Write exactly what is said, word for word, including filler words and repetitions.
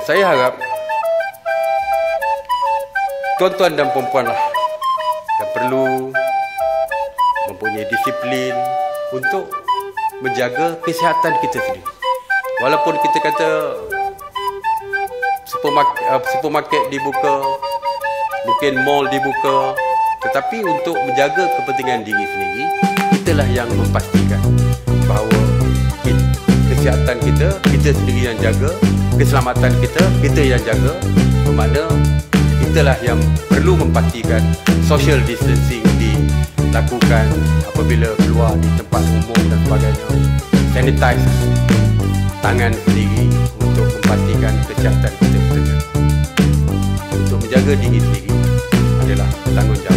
saya harap tuan-tuan dan puan-puan lah yang perlu mempunyai disiplin untuk menjaga kesihatan kita sendiri. Walaupun kita kata supermarket, uh, supermarket dibuka, mungkin mall dibuka, tetapi untuk menjaga kepentingan diri sendiri, italah yang memastikan bahawa kesihatan kita, kita sendiri yang jaga, keselamatan kita, kita yang jaga, bermakna italah yang perlu memastikan social distancing dilakukan apabila keluar di tempat umum dan sebagainya. Sanitize tangan sendiri untuk memastikan kesihatan kita betul. Untuk menjaga diri sendiri adalah tanggungjawab